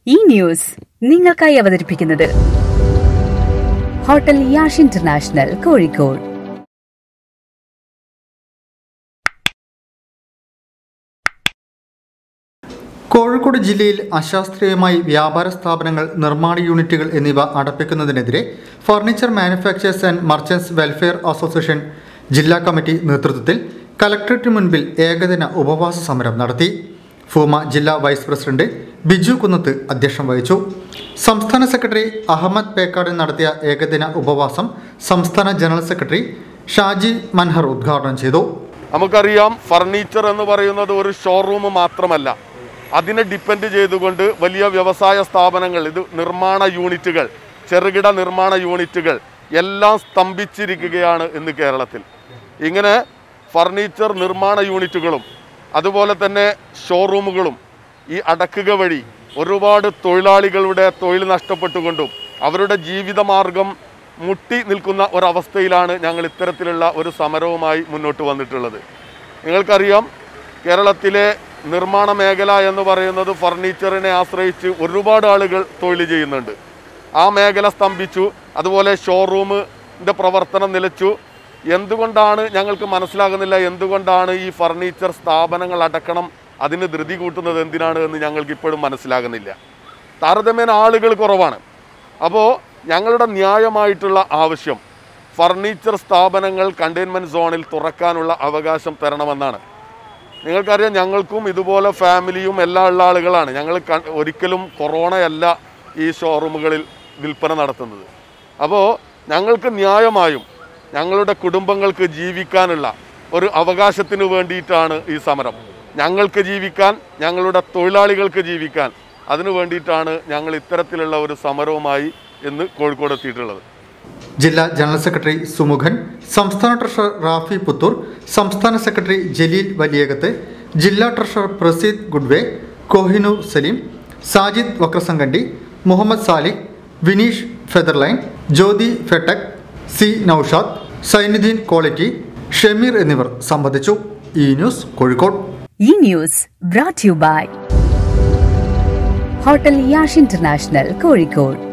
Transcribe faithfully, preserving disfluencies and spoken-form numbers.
E News നിങ്ങൾക്കായി അവതരിപ്പിക്കുന്നത് hotel Yash international Kozhikode. Kozhikode ജില്ലയിൽ അശാസ്ത്രീയമായി വ്യാപാര സ്ഥാപനങ്ങൾ, നിർമ്മാണ യൂണിറ്റുകൾ എന്നിവ അടപ്പിക്കുന്നതിനെതിരെ furniture manufacturers and merchants welfare association ജില്ലാ കമ്മിറ്റി നേതൃത്വത്തിൽ കലക്ടറേറ്റിന് മുൻപിൽ ഏകദിന ഉപവാസ സമരം നടത്തി. ഫൂമ ജില്ലാ വൈസ് പ്രസിഡന്റ് ബിജു കുന്നത്ത് അധ്യക്ഷം വഹിച്ചു. സംസ്ഥാന സെക്രട്ടറി അഹമ്മദ് പേക്കാട് നടത്തിയ ഏകദിന ഉപവാസം സംസ്ഥാന ജനറൽ സെക്രട്ടറി ഷാജി മൻഹർ ഉദ്ഘാടനം ചെയ്തു. നമുക്കറിയാം, ഫർണിച്ചർ എന്ന് പറയുന്നത് ഒരു ഷോറൂം മാത്രമല്ല. അതിനെ ഡിപ്പെൻഡ് ചെയ്തുകൊണ്ട് വലിയ വ്യവസായ സ്ഥാപനങ്ങൾ, ഇത് നിർമ്മാണ യൂണിറ്റുകൾ, ചെറുകിട നിർമ്മാണ യൂണിറ്റുകൾ എല്ലാം സ്തംഭിച്ചിരിക്കുകയാണ് ഇന്ന് കേരളത്തിൽ. ഇങ്ങനെ ഫർണിച്ചർ നിർമ്മാണ യൂണിറ്റുകളും അതുപോലെ തന്നെ ഷോറൂമുകളും ഈ അടക്കുക വഴി ഒരുപാട് തൊഴിലാളികളുടെ തൊഴിൽ നഷ്ടപ്പെട്ടുകൊണ്ടും അവരുടെ ജീവിതമാർഗം മുട്ടി നിൽക്കുന്ന ഒരവസ്ഥയിലാണ് ഞങ്ങൾ ഇത്തരത്തിലുള്ള ഒരു സമരവുമായി മുന്നോട്ട് വന്നിട്ടുള്ളത്. നിങ്ങൾക്കറിയാം, കേരളത്തിലെ നിർമ്മാണ മേഖല എന്ന് പറയുന്നത് ഫർണിച്ചറിനെ ആശ്രയിച്ച് ഒരുപാട് ആളുകൾ തൊഴിൽ ചെയ്യുന്നുണ്ട്. ആ മേഖല സ്തംഭിച്ചു. അതുപോലെ ഷോറൂമിൻ്റെ പ്രവർത്തനം നിലച്ചു. എന്തുകൊണ്ടാണ് ഞങ്ങൾക്ക് മനസ്സിലാകുന്നില്ല, എന്തുകൊണ്ടാണ് ഈ ഫർണിച്ചർ സ്ഥാപനങ്ങൾ അടക്കണം അതിന് ധൃതി കൂട്ടുന്നത് എന്തിനാണ് എന്ന് ഞങ്ങൾക്ക് ഇപ്പോഴും മനസ്സിലാകുന്നില്ല. താരതമ്യേന ആളുകൾ കുറവാണ്. അപ്പോൾ ഞങ്ങളുടെ ന്യായമായിട്ടുള്ള ആവശ്യം ഫർണിച്ചർ സ്ഥാപനങ്ങൾ കണ്ടെയ്ൻമെൻറ്റ് സോണിൽ തുറക്കാനുള്ള അവകാശം തരണമെന്നാണ്. നിങ്ങൾക്കറിയാം, ഞങ്ങൾക്കും ഇതുപോലെ ഫാമിലിയും എല്ലാം ഉള്ള ആളുകളാണ്. ഞങ്ങൾ ഒരിക്കലും കൊറോണയല്ല ഈ ഷോറൂമുകളിൽ വിൽപ്പന നടത്തുന്നത്. അപ്പോൾ ഞങ്ങൾക്ക് ന്യായമായും ഞങ്ങളുടെ കുടുംബങ്ങൾക്ക് ജീവിക്കാനുള്ള ഒരു അവകാശത്തിന് വേണ്ടിയിട്ടാണ് ഈ സമരം. ഞങ്ങൾക്ക് ജീവിക്കാൻ, ഞങ്ങളുടെ തൊഴിലാളികൾക്ക് ജീവിക്കാൻ, അതിനു വേണ്ടിയിട്ടാണ് ഞങ്ങൾ ഇത്തരത്തിലുള്ള ഒരു സമരവുമായി ഇന്ന് കോഴിക്കോട് എത്തിയിട്ടുള്ളത്. ജില്ലാ ജനറൽ സെക്രട്ടറി സുമുഖൻ, സംസ്ഥാന ട്രഷറർ റാഫി പുത്തൂർ, സംസ്ഥാന സെക്രട്ടറി ജലീൽ വലിയകത്ത്, ജില്ലാ ട്രഷറർ പ്രസീദ് ഗുഡ്വേ, കോഹിനൂർ സലീം, സാജിദ് വക്രസംഗണ്ടി, മുഹമ്മദ് സാലിഖ്, വിനീഷ് ഫെദർലൈൻ, ജ്യോതി ഫെട്ടക്, സി നൌഷാദ്, സൈനുദ്ദീൻ ക്വാളിറ്റി, ഷമീർ എന്നിവർ സംബന്ധിച്ചു. E news Kozhikode. E News brought to you by hotel Yash international Kozhikode.